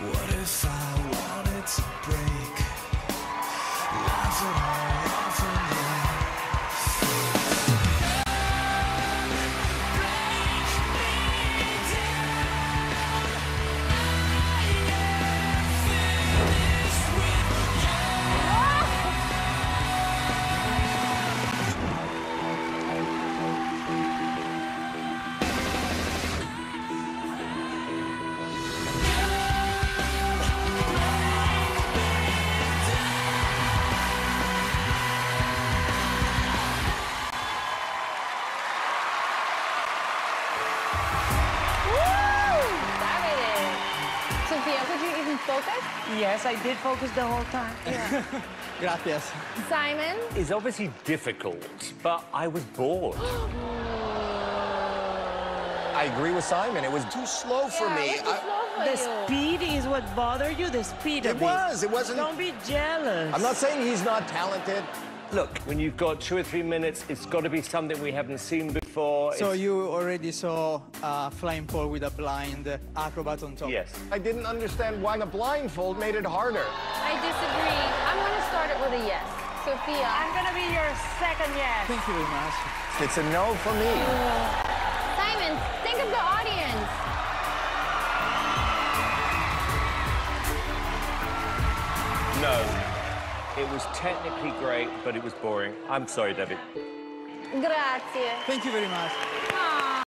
What if I wanted to break? Lines that are often focus? Yes, I did focus the whole time. Yeah. Gracias. Simon? It's obviously difficult, but I was bored. I agree with Simon. It was too slow for me. The speed is what bothered you? The speed of it? It wasn't... Don't be jealous. I'm not saying he's not talented. Look, when you've got 2 or 3 minutes, it's got to be something we haven't seen before. So you already saw a flying pole with a blind acrobat on top? Yes. I didn't understand why the blindfold made it harder. I disagree. I'm going to start it with a yes. Sofia? I'm going to be your second yes. Thank you very much. It's a no for me. Simon, think of the audience. No. It was technically great, but it was boring. I'm sorry, David. Grazie. Thank you very much.